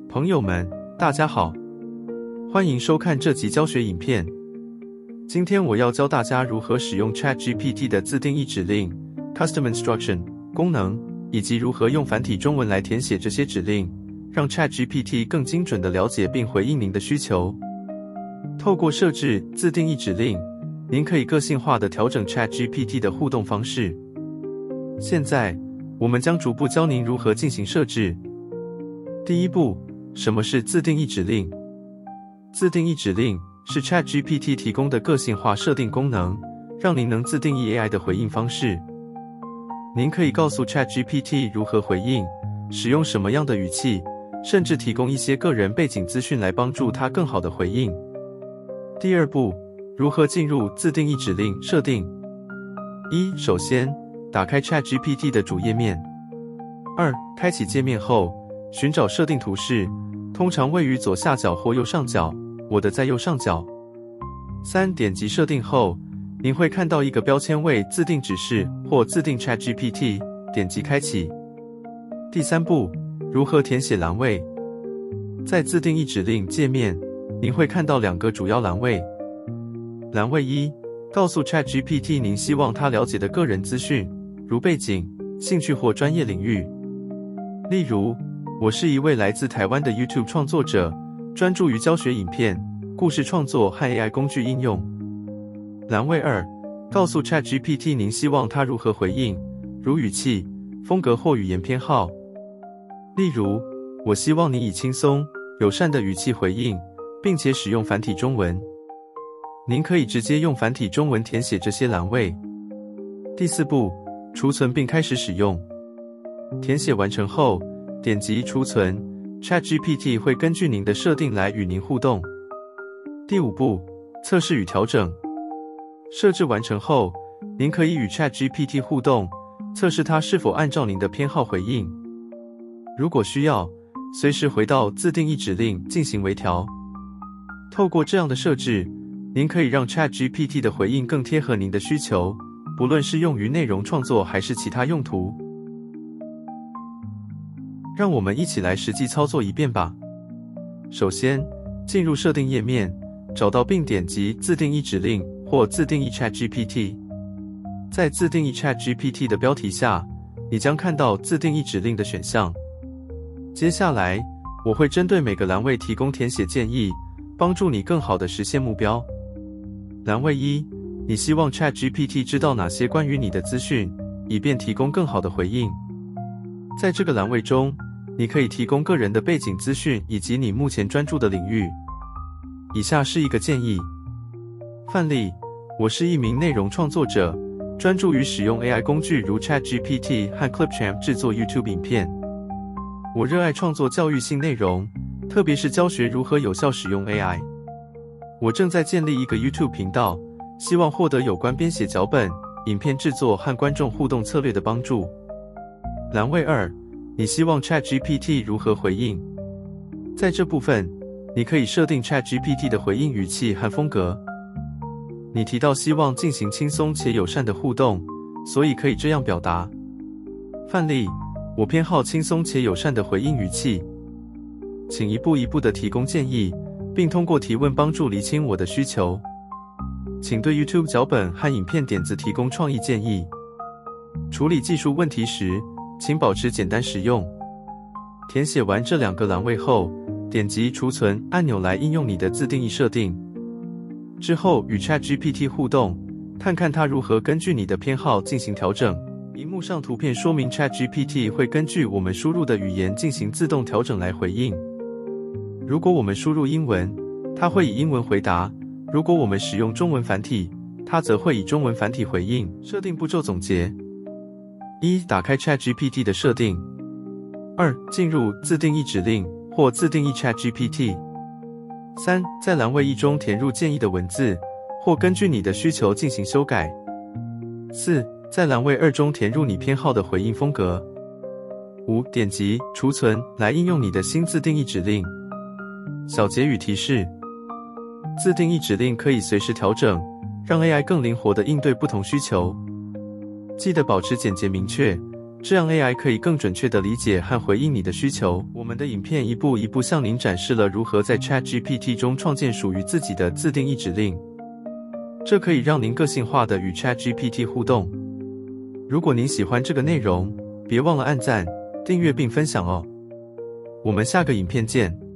朋友们，大家好，欢迎收看这集教学影片。今天我要教大家如何使用 ChatGPT 的自定义指令 Custom Instruction 功能，以及如何用繁体中文来填写这些指令，让 ChatGPT 更精准地了解并回应您的需求。透过设置自定义指令，您可以个性化地调整 ChatGPT 的互动方式。现在，我们将逐步教您如何进行设置。第一步，什么是自定义指令？自定义指令是 ChatGPT 提供的个性化设定功能，让您能自定义 AI 的回应方式。您可以告诉 ChatGPT 如何回应，使用什么样的语气，甚至提供一些个人背景资讯来帮助它更好的回应。第二步，如何进入自定义指令设定？首先，打开 ChatGPT 的主页面。开启界面后，寻找设定图示，通常位于左下角或右上角，我的在右上角。点击设定后，您会看到一个标签为自定指示或自定 ChatGPT， 点击开启。第三步，如何填写栏位？在自定义指令界面，您会看到两个主要栏位。栏位1，告诉 ChatGPT 您希望它了解的个人资讯，如背景、兴趣或专业领域。例如，我是一位来自台湾的 YouTube 创作者，专注于教学影片、故事创作和 AI 工具应用。栏位2，告诉 ChatGPT 您希望它如何回应，如语气、风格或语言偏好。例如，我希望你以轻松、友善的语气回应，并且使用繁体中文。您可以直接用繁体中文填写这些栏位。第四步，储存并开始使用。填写完成后，点击储存 ，ChatGPT 会根据您的设定来与您互动。第五步，测试与调整。设置完成后，您可以与 ChatGPT 互动，测试它是否按照您的偏好回应。如果需要，随时回到自定义指令进行微调。透过这样的设置，您可以让 ChatGPT 的回应更贴合您的需求，不论是用于内容创作还是其他用途。让我们一起来实际操作一遍吧。首先，进入设定页面，找到并点击自定义指令或自定义 ChatGPT。在自定义 ChatGPT 的标题下，你将看到自定义指令的选项。接下来，我会针对每个栏位提供填写建议，帮助你更好地实现目标。栏位1，你希望 ChatGPT 知道哪些关于你的资讯，以便提供更好的回应。在这个栏位中，你可以提供个人的背景资讯以及你目前专注的领域。以下是一个建议。范例：我是一名内容创作者，专注于使用 AI 工具如 ChatGPT 和 Clipchamp 制作 YouTube 影片。我热爱创作教育性内容，特别是教学如何有效使用 AI。我正在建立一个 YouTube 频道，希望获得有关编写脚本、影片制作和观众互动策略的帮助。栏位2，你希望 ChatGPT 如何回应？在这部分，你可以设定 ChatGPT 的回应语气和风格。你提到希望进行轻松且友善的互动，所以可以这样表达。范例：我偏好轻松且友善的回应语气。请一步一步地提供建议，并通过提问帮助厘清我的需求。请对 YouTube 脚本和影片点子提供创意建议。处理技术问题时，请保持简单实用。填写完这两个栏位后，点击储存按钮来应用你的自定义设定。之后与 ChatGPT 互动，看看它如何根据你的偏好进行调整。荧幕上图片说明 ChatGPT 会根据我们输入的语言进行自动调整来回应。如果我们输入英文，它会以英文回答；如果我们使用中文繁体，它则会以中文繁体回应。设定步骤总结：1. 打开 ChatGPT 的设定。2. 进入自定义指令或自定义 ChatGPT。3. 在栏位1中填入建议的文字，或根据你的需求进行修改。4. 在栏位2中填入你偏好的回应风格。5. 点击储存来应用你的新自定义指令。小结与提示：自定义指令可以随时调整，让 AI 更灵活地应对不同需求。记得保持简洁明确， 这样 AI 可以更准确地理解和回应你的需求。我们的影片一步一步向您展示了如何在 ChatGPT 中创建属于自己的自定义指令，这可以让您个性化地与 ChatGPT 互动。如果您喜欢这个内容，别忘了按赞、订阅并分享哦。我们下个影片见。